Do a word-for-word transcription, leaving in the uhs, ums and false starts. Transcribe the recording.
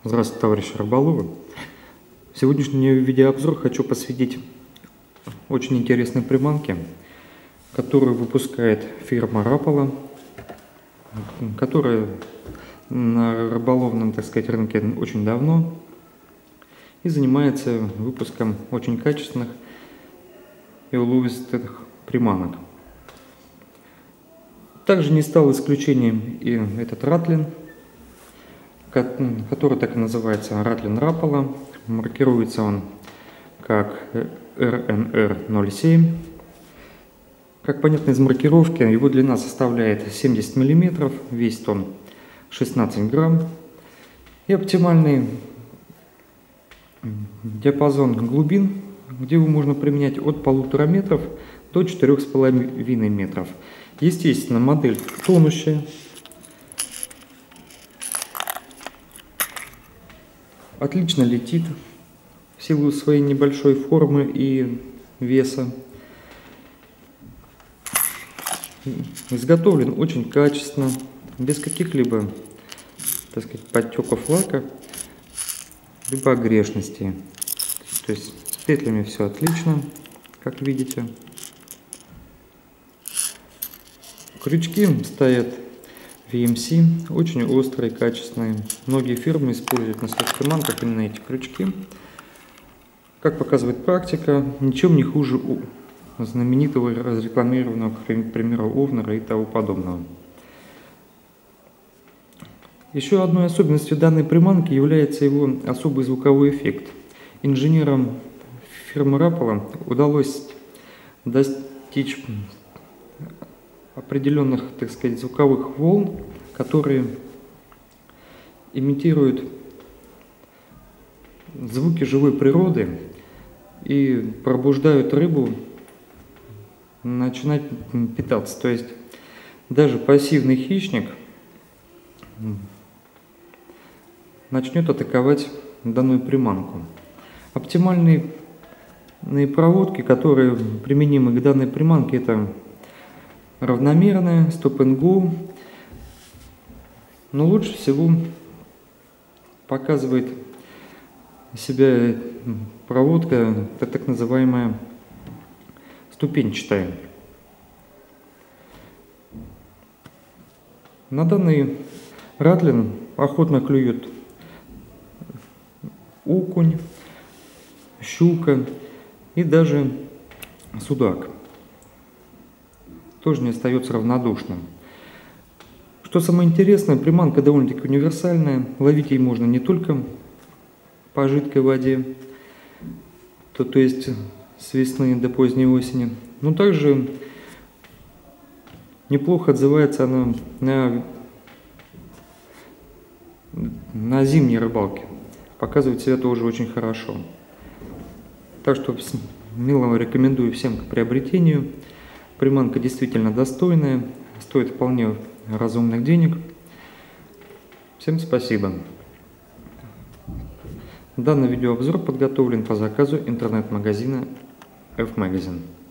Здравствуйте, товарищи рыболовы! Сегодняшний видеообзор хочу посвятить очень интересной приманке, которую выпускает фирма Rapala, которая на рыболовном, так сказать, рынке очень давно и занимается выпуском очень качественных и уловистых приманок. Также не стал исключением и этот ратлин, который так и называется ратлин Rapala. Маркируется он как эр эн эр ноль семь. Как понятно из маркировки, его длина составляет семьдесят миллиметров, весит он шестнадцать грамм. И оптимальный диапазон глубин, где его можно применять от полутора метров до четырёх с половиной метров. Естественно, модель тонущая. Отлично летит в силу своей небольшой формы и веса. Изготовлен очень качественно, без каких-либо, так сказать, подтеков лака, либо огрешностей. То есть с петлями все отлично, как видите. Крючки стоят ви эм си, очень острые, качественные. Многие фирмы используют на своих приманках именно эти крючки. Как показывает практика, ничем не хуже у знаменитого разрекламированного, к примеру, Овнера и того подобного. Еще одной особенностью данной приманки является его особый звуковой эффект. Инженерам фирмы Rapala удалось достичь определенных, так сказать, звуковых волн, которые имитируют звуки живой природы и пробуждают рыбу начинать питаться. То есть даже пассивный хищник начнет атаковать данную приманку. Оптимальные проводки, которые применимы к данной приманке, это равномерная, stop and go, но лучше всего показывает себя проводка, это так называемая ступенчатая. На данный ратлин охотно клюют окунь, щука и даже судак. Тоже не остается равнодушным. Что самое интересное, приманка довольно-таки универсальная. Ловить ей можно не только по жидкой воде, то, то есть с весны до поздней осени, но также неплохо отзывается она на, на зимней рыбалке. Показывает себя тоже очень хорошо. Так что смело рекомендую всем к приобретению. Приманка действительно достойная, стоит вполне разумных денег. Всем спасибо. Данный видеообзор подготовлен по заказу интернет-магазина F-Magazine.